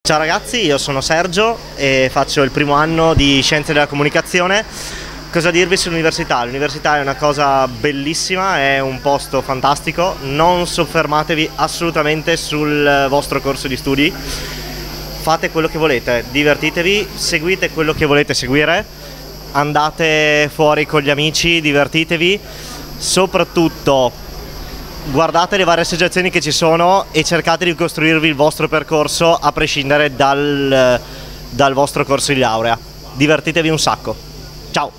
Ciao ragazzi, io sono Sergio e faccio il primo anno di Scienze della Comunicazione. Cosa dirvi sull'università? L'università è una cosa bellissima, è un posto fantastico, non soffermatevi assolutamente sul vostro corso di studi, fate quello che volete, divertitevi, seguite quello che volete seguire, andate fuori con gli amici, divertitevi, soprattutto guardate le varie associazioni che ci sono e cercate di costruirvi il vostro percorso a prescindere dal vostro corso di laurea. Divertitevi un sacco. Ciao!